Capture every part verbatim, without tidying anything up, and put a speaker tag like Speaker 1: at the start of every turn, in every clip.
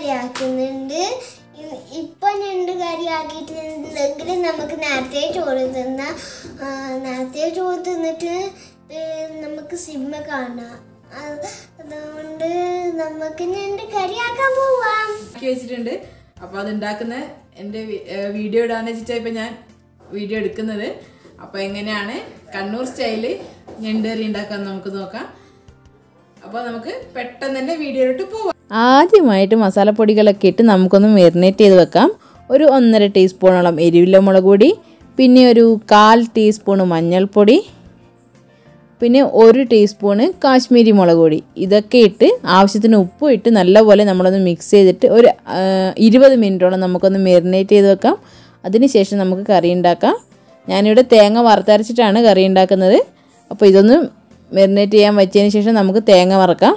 Speaker 1: കറിയാക്കുന്നുണ്ട്. ഇപ്പം ഞണ്ട് കറിയാക്കിയിട്ടുണ്ടെങ്കിൽ നമുക്ക് നേരത്തെ ചോറ് തിന്നാം. നേരത്തെ ചോറ് തിന്നിട്ട് നമുക്ക് സിനിമ കാണാം. അതുകൊണ്ട് നമുക്ക് ഞണ്ട് കറിയാക്കാൻ പോവാം.
Speaker 2: വെച്ചിട്ടുണ്ട്. അപ്പോൾ അതുണ്ടാക്കുന്ന എൻ്റെ വീഡിയോ ഇടാന്ന് വെച്ചിട്ടാണ് ഇപ്പം ഞാൻ വീഡിയോ എടുക്കുന്നത്. അപ്പോൾ എങ്ങനെയാണ് കണ്ണൂർ സ്റ്റൈല് ഞണ്ട് കറി ഉണ്ടാക്കാൻ നമുക്ക് നോക്കാം. അപ്പോൾ നമുക്ക് പെട്ടെന്ന് തന്നെ വീഡിയോയിലോട്ട് പോവാം.
Speaker 3: ആദ്യമായിട്ട് മസാലപ്പൊടികളൊക്കെ ഇട്ട് നമുക്കൊന്ന് മെറിനേറ്റ് ചെയ്ത് വെക്കാം. ഒരു ഒന്നര ടീസ്പൂണോളം എരിവില്ല മുളക് പൊടി, പിന്നെ ഒരു കാൽ ടീസ്പൂണ് മഞ്ഞൾപ്പൊടി, പിന്നെ ഒരു ടീസ്പൂണ് കാശ്മീരി മുളക് പൊടി. ഇതൊക്കെ ഇട്ട് ആവശ്യത്തിന് ഉപ്പും ഇട്ട് നല്ലപോലെ നമ്മളൊന്ന് മിക്സ് ചെയ്തിട്ട് ഒരു ഇരുപത് മിനിറ്റോളം നമുക്കൊന്ന് മെറിനേറ്റ് ചെയ്ത് വെക്കാം. അതിന് ശേഷം നമുക്ക് കറി ഉണ്ടാക്കാം. ഞാനിവിടെ തേങ്ങ വറുത്തരച്ചിട്ടാണ് കറി ഉണ്ടാക്കുന്നത്. അപ്പോൾ ഇതൊന്ന് മെറിനേറ്റ് ചെയ്യാൻ വെച്ചതിന് ശേഷം നമുക്ക് തേങ്ങ വറക്കാം.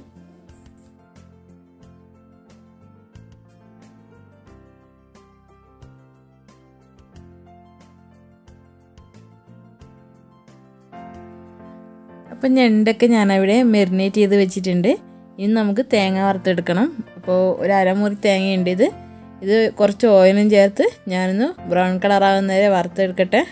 Speaker 3: അപ്പം ഞണ്ടൊക്കെ ഞാനവിടെ മെറിനേറ്റ് ചെയ്ത് വെച്ചിട്ടുണ്ട്. ഇനി നമുക്ക് തേങ്ങ വറുത്തെടുക്കണം. അപ്പോൾ ഒരു അരമുറി തേങ്ങയുണ്ട്. ഇത് ഇത് കുറച്ച് ഓയിലും ചേർത്ത് ഞാനൊന്ന് ബ്രൗൺ കളറാകുന്ന വരെ വറുത്തെടുക്കട്ടെ.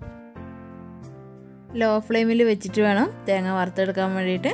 Speaker 3: ലോ ഫ്ലെയിമിൽ വെച്ചിട്ട് വേണം തേങ്ങ വറുത്തെടുക്കാൻ വേണ്ടിയിട്ട്.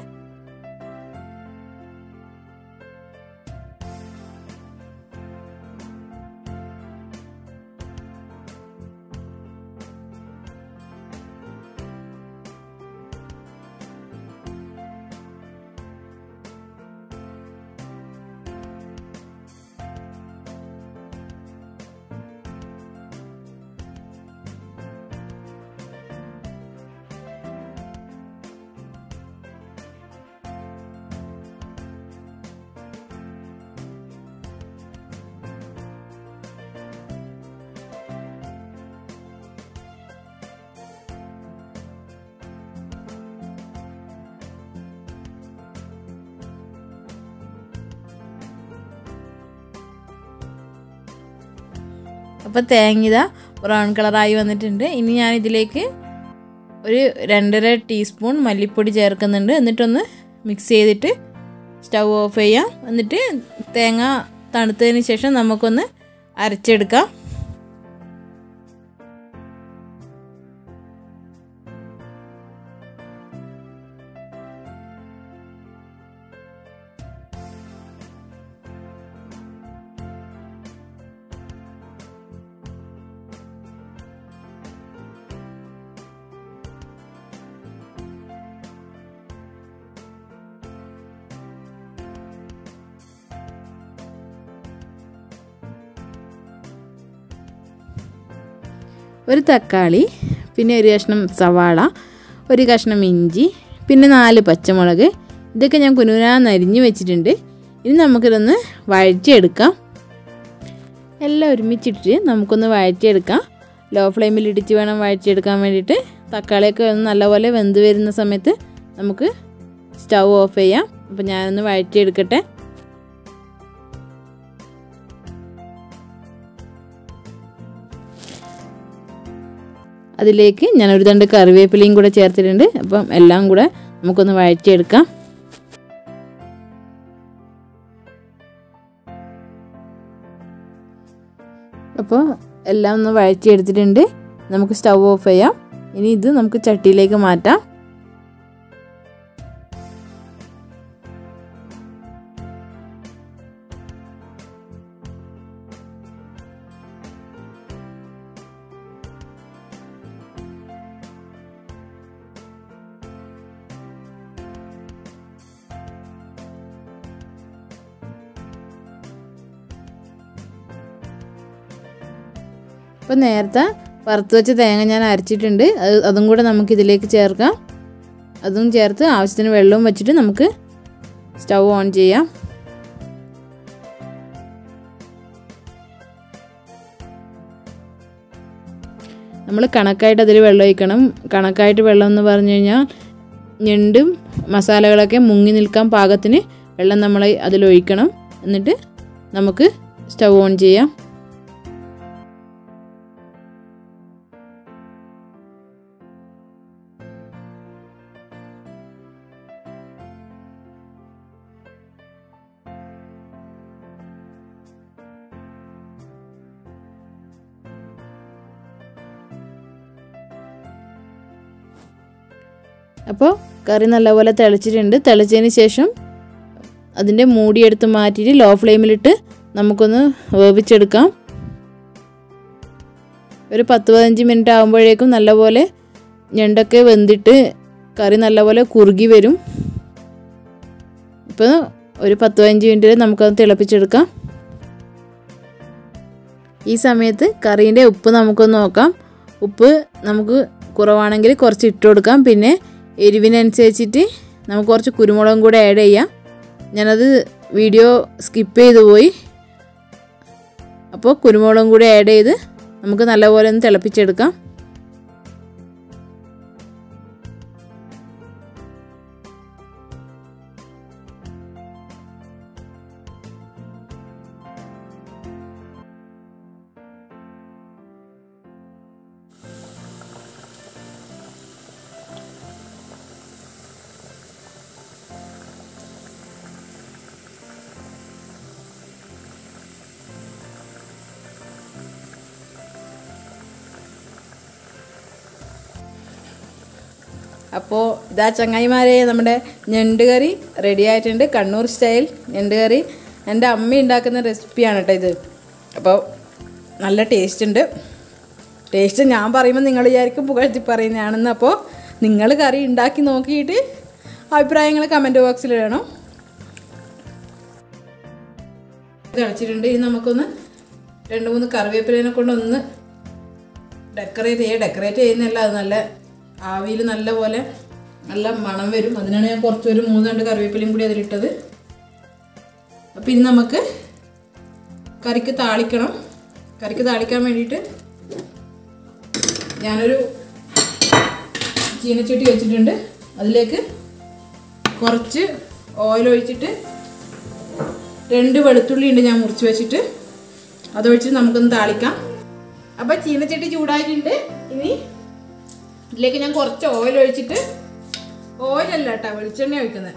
Speaker 3: അപ്പോൾ തേങ്ങ ഇതാ ബ്രൗൺ കളറായി വന്നിട്ടുണ്ട്. ഇനി ഞാൻ ഇതിലേക്ക് ഒരു രണ്ടര ടീസ്പൂൺ മല്ലിപ്പൊടി ചേർക്കുന്നുണ്ട്. എന്നിട്ടൊന്ന് മിക്സ് ചെയ്തിട്ട് സ്റ്റൗ ഓഫ് ചെയ്യാം. എന്നിട്ട് തേങ്ങ തണുത്തതിന് ശേഷം നമുക്കൊന്ന് അരച്ചെടുക്കാം. ഒരു തക്കാളി, പിന്നെ ഒരു കഷ്ണം സവാള, ഒരു കഷ്ണം ഇഞ്ചി, പിന്നെ നാല് പച്ചമുളക്, ഇതൊക്കെ ഞാൻ കുനുകുനാന്ന് അരിഞ്ഞ് വെച്ചിട്ടുണ്ട്. ഇനി നമുക്കിതൊന്ന് വഴറ്റിയെടുക്കാം. എല്ലാം ഒരുമിച്ചിട്ട് നമുക്കൊന്ന് വഴറ്റിയെടുക്കാം. ലോ ഫ്ലെയിമിൽ ഇടിച്ച് വേണം വഴറ്റിയെടുക്കാൻ വേണ്ടിയിട്ട്. തക്കാളിയൊക്കെ ഒന്ന് നല്ലപോലെ വെന്ത് വരുന്ന സമയത്ത് നമുക്ക് സ്റ്റൗ ഓഫ് ചെയ്യാം. അപ്പോൾ ഞാനൊന്ന് വഴറ്റിയെടുക്കട്ടെ. അതിലേക്ക് ഞാനൊരു തണ്ട് കറിവേപ്പിലയും കൂടെ ചേർത്തിട്ടുണ്ട്. അപ്പം എല്ലാം കൂടെ നമുക്കൊന്ന് വഴറ്റിയെടുക്കാം. അപ്പോൾ എല്ലാം ഒന്ന് വഴറ്റിയെടുത്തിട്ടുണ്ട്. നമുക്ക് സ്റ്റൗ ഓഫ് ചെയ്യാം. ഇനി ഇത് നമുക്ക് ചട്ടിയിലേക്ക് മാറ്റാം. അപ്പോൾ നേരത്തെ വറുത്ത് വെച്ച തേങ്ങ ഞാൻ അരച്ചിട്ടുണ്ട്. അത് അതും കൂടെ നമുക്ക് ഇതിലേക്ക് ചേർക്കാം. അതും ചേർത്ത് ആവശ്യത്തിന് വെള്ളവും വെച്ചിട്ട് നമുക്ക് സ്റ്റൗ ഓൺ ചെയ്യാം. നമ്മൾ കണക്കായിട്ട് അതിൽ വെള്ളം ഒഴിക്കണം. കണക്കായിട്ട് വെള്ളം എന്ന് പറഞ്ഞു കഴിഞ്ഞാൽ ഞണ്ടും മസാലകളൊക്കെ മുങ്ങി നിൽക്കാൻ പാകത്തിന് വെള്ളം നമ്മൾ അതിലൊഴിക്കണം. എന്നിട്ട് നമുക്ക് സ്റ്റൗ ഓൺ ചെയ്യാം. അപ്പോൾ കറി നല്ലപോലെ തിളച്ചിട്ടുണ്ട്. തിളച്ചതിന് ശേഷം അതിൻ്റെ മൂടിയെടുത്ത് മാറ്റിയിട്ട് ലോ ഫ്ലെയിമിലിട്ട് നമുക്കൊന്ന് വേവിച്ചെടുക്കാം. ഒരു പത്ത് പതിനഞ്ച് മിനിറ്റ് ആകുമ്പോഴേക്കും നല്ലപോലെ ഞണ്ടൊക്കെ വെന്തിട്ട് കറി നല്ലപോലെ കുറുകി വരും. ഇപ്പോൾ ഒരു പത്ത് പതിനഞ്ച് മിനിറ്റിൽ നമുക്കത് തിളപ്പിച്ചെടുക്കാം. ഈ സമയത്ത് കറീൻ്റെ ഉപ്പ് നമുക്കൊന്ന് നോക്കാം. ഉപ്പ് നമുക്ക് കുറവാണെങ്കിൽ കുറച്ച് ഇട്ട് കൊടുക്കാം. പിന്നെ എരിവിനനുസരിച്ചിട്ട് നമുക്ക് കുറച്ച് കുരുമുളകും കൂടെ ആഡ് ചെയ്യാം. ഞാനത് വീഡിയോ സ്കിപ്പ് ചെയ്തു പോയി. അപ്പോൾ കുരുമുളകും കൂടെ ആഡ് ചെയ്ത് നമുക്ക് നല്ലപോലെ ഒന്ന് തിളപ്പിച്ചെടുക്കാം. അപ്പോൾ ഇതാ ചങ്ങായിമാരെ, നമ്മുടെ ഞണ്ട് കറി റെഡി ആയിട്ടുണ്ട്. കണ്ണൂർ സ്റ്റൈൽ ഞണ്ട് കറി എൻ്റെ അമ്മ ഉണ്ടാക്കുന്ന റെസിപ്പിയാണ് കേട്ടോ ഇത്. അപ്പോൾ നല്ല ടേസ്റ്റ് ഉണ്ട്. ടേസ്റ്റ് ഞാൻ പറയുമ്പോൾ നിങ്ങൾ വിചാരിക്കും പുകഴ്ത്തി പറയുന്നതാണെന്ന്. അപ്പോൾ നിങ്ങൾ കറി ഉണ്ടാക്കി നോക്കിയിട്ട് അഭിപ്രായങ്ങൾ കമൻറ്റ് ബോക്സിൽ ഇടണം. കളിച്ചിട്ടുണ്ട്. ഇനി നമുക്കൊന്ന് രണ്ട് മൂന്ന് കറിവേപ്പിലേനെ കൊണ്ടൊന്ന് ഡെക്കറേറ്റ് ചെയ്യുക. ഡെക്കറേറ്റ് ചെയ്യുന്നതല്ല, അത് നല്ല ആവിയിൽ നല്ല പോലെ നല്ല മണം വരും. അതിനാണ് ഞാൻ കുറച്ചൊരു മൂന്ന് രണ്ട് കറിവേപ്പിലയും കൂടി അതിലിട്ടത്. അപ്പം ഇനി നമുക്ക് കറിക്ക് താളിക്കണം. കറിക്ക് താളിക്കാൻ വേണ്ടിയിട്ട് ഞാനൊരു ചീനച്ചട്ടി വെച്ചിട്ടുണ്ട്. അതിലേക്ക് കുറച്ച് ഓയിൽ ഒഴിച്ചിട്ട് രണ്ട് വെളുത്തുള്ളി ഉണ്ട് ഞാൻ മുറിച്ച് വെച്ചിട്ട്, അതൊഴിച്ച് നമുക്കൊന്ന് താളിക്കാം. അപ്പം ചീനച്ചട്ടി ചൂടായിട്ടുണ്ട്. ഇനി ഇതിലേക്ക് ഞാൻ കുറച്ച് ഓയിൽ ഒഴിച്ചിട്ട്, ഓയിലല്ല കേട്ടോ വെളിച്ചെണ്ണ ഒഴിക്കുന്നത്,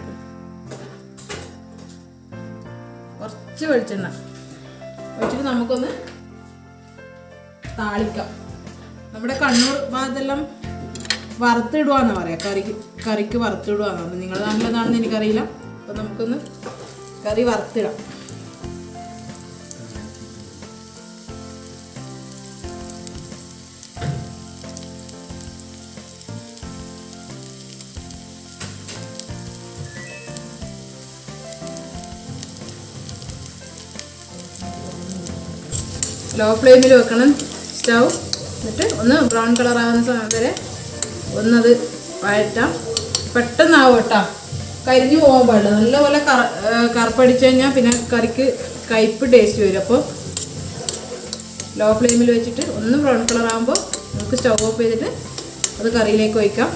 Speaker 3: കുറച്ച് വെളിച്ചെണ്ണ ഒഴിച്ചിട്ട് നമുക്കൊന്ന് താളിക്കാം. നമ്മുടെ കണ്ണൂർ ഭാഗത്തെല്ലാം വറുത്തിടുവാന്ന് പറയാം, കറിക്ക് കറിക്ക് വറുത്തിടുവാന്ന്. നിങ്ങളുടെ നാട്ടിലെന്താണെന്ന് എനിക്കറിയില്ല. അപ്പം നമുക്കൊന്ന് കറി വറുത്തിടാം. ലോ ഫ്ലെയിമിൽ വെക്കണം സ്റ്റൗ. എന്നിട്ട് ഒന്ന് ബ്രൗൺ കളർ ആകുന്ന സമയം വരെ ഒന്നത് വഴറ്റാം. പെട്ടെന്നാവും കേട്ടോ, കരിഞ്ഞു പോകാൻ പാടില്ല. നല്ലപോലെ കറ കറുപ്പടിച്ചു കഴിഞ്ഞാൽ പിന്നെ കറിക്ക് കയ്പ്പ് ടേസ്റ്റ് വരും. അപ്പോൾ ലോ ഫ്ലെയിമിൽ വെച്ചിട്ട് ഒന്ന് ബ്രൗൺ കളർ ആകുമ്പോൾ നമുക്ക് സ്റ്റൗ ഓഫ് ചെയ്തിട്ട് അത് കറിയിലേക്ക് ഒഴിക്കാം.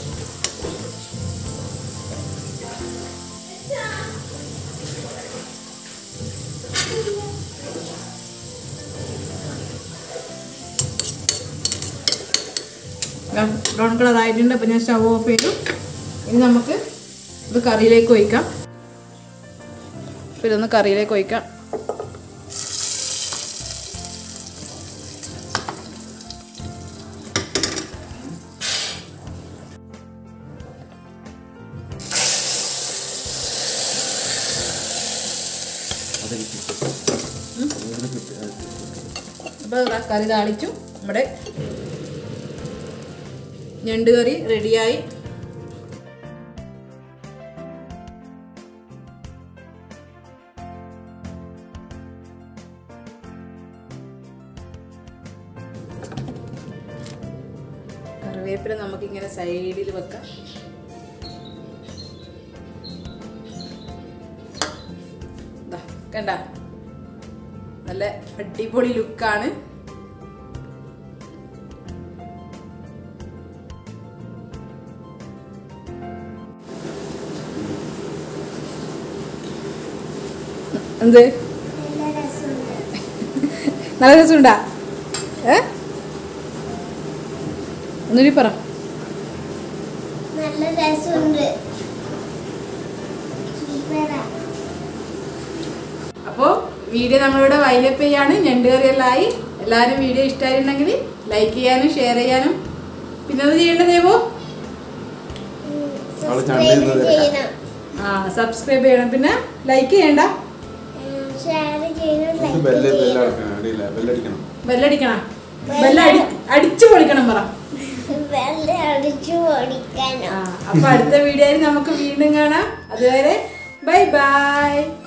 Speaker 3: ബ്രൗൺ കളർ ആയിട്ടുണ്ട്. അപ്പോൾ ഞാൻ സ്റ്റവ് ഓഫ് ചെയ്തു. ഇനി നമുക്ക് ഇത് കറിയിലേക്ക് ഒഴിക്കാം. അപ്പോൾ ഇതൊന്ന് കറിയിലേക്ക് ഒഴിക്കാം. അപ്പോൾ കറി താളിച്ചു. നമ്മുടെ ഞണ്ട് കറി റെഡിയായി. കറിവേപ്പില നമുക്കിങ്ങനെ സൈഡിൽ വെക്കാം. കണ്ട നല്ല അടിപൊളി ലുക്കാണ്. എന്ത് നല്ല രസമുണ്ടാ? ഏ ഒന്നുകൂടി പറ.
Speaker 1: നല്ല രസമുണ്ട്.
Speaker 2: അപ്പോൾ വീഡിയോ നമ്മളിവിടെ വൈലപ്പ് ചെയ്യാണ്. ഞണ്ട് കറിയെല്ലാം ആയി. എല്ലാവരും വീഡിയോ ഇഷ്ടമായിട്ടുണ്ടെങ്കിൽ ലൈക്ക് ചെയ്യാനും ഷെയർ ചെയ്യാനും പിന്നെ അത് ചെയ്യേണ്ടത് ദേവോ
Speaker 1: ചെയ്യണം,
Speaker 2: ആ സബ്സ്ക്രൈബ് ചെയ്യണം, പിന്നെ ലൈക്ക് ചെയ്യണ്ട,
Speaker 1: ഷെയർ ചെയ്യണം, ലൈക്ക് ചെയ്യണം,
Speaker 2: ബെല്ലടിക്കണം, ബെല്ല അടിച്ചു പൊളിക്കണം പറ.
Speaker 1: വെള്ളം അടിച്ചു ഓടിക്കാനോ.
Speaker 2: അപ്പൊ അടുത്ത വീഡിയോയിൽ നമുക്ക് വീണ്ടും കാണാം. അതുവരെ ബൈ ബൈ.